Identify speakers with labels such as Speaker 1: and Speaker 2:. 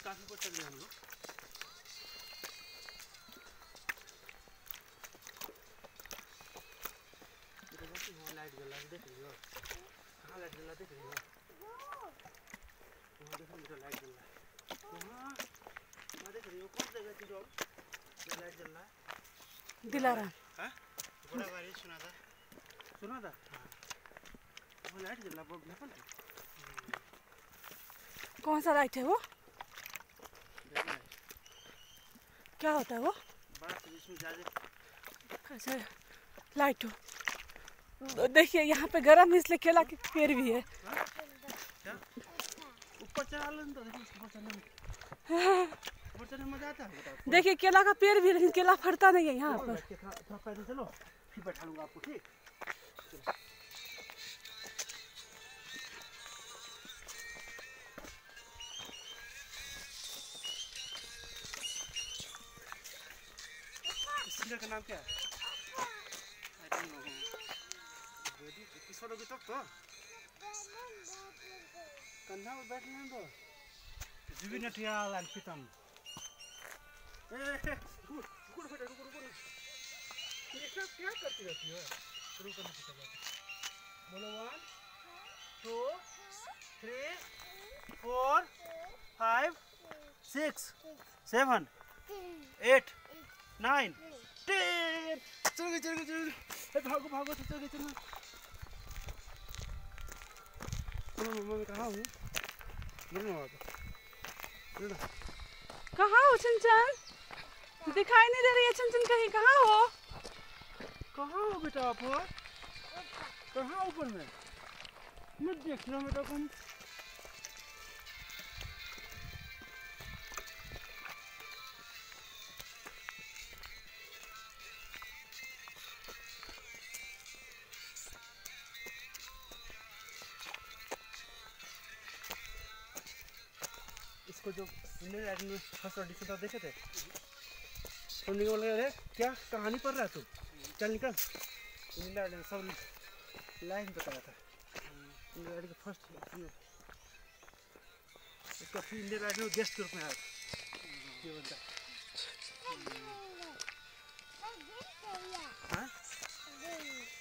Speaker 1: काफी ऊपर चल गए हम लोग। लाइट जला देख रही हो? कहाँ लाइट जला देख रही हो? वहाँ देखो मेरा लाइट जल रहा है। वहाँ देख रही हो? कौन जगह थी जो लाइट जल रहा है?
Speaker 2: दिलारा।
Speaker 1: हाँ? बड़ा बारी सुना था। सुना था? हाँ। वो लाइट जल रहा है।
Speaker 2: कौन सा लाइट है वो? क्या होता है वो?
Speaker 1: बड़ा इसमें ज़्यादा।
Speaker 2: अच्छा लाइट हो। देखिए यहाँ पे गर्म है इसलिए केला के पेड़ भी है।
Speaker 1: ऊपर चढ़ा लो तो ऊपर चढ़ने में मजा आता है।
Speaker 2: देखिए केला का पेड़ भी, लेकिन केला फटता नहीं है यहाँ पर।
Speaker 1: थोड़ा पैदल चलो, फिर बैठा लूँगा आपको, ठीक? इस सिंगर का नाम क्या है? I don't know. किस वालों की तब तो? कंधा में बैठने दो। जुबिन नटियाल एंड प्रीतम। रुको रुको। ये सब क्या करती रहती हो? शुरू करने की जगह। बोलो 1, 2, 3, 4, 5, 6, 7, 8, 9, 10। चल गए। भागो चल गए। मम्मा मैं कहाँ हूँ?
Speaker 2: कहाँ हो चंचन? दिखाई नहीं दे रही है चंचन कहीं। कहाँ हो
Speaker 1: बेटा आप? कहाँ ऊपर में? मैं देख रहा हूँ बेटा तुम। इसको जो इंडियन आइडल में फर्स्ट ऑडिशन था देखे थे? सुनने को लगा क्या कहानी पढ़ रहा है तू? चल निकल। इंडियन आइडल सब लाइन बताया था। इंडियन आइडल का फर्स्ट इसका फिर इंडियन आइडल गेस्ट ग्रुप में आया था ये बंदा। हाँ?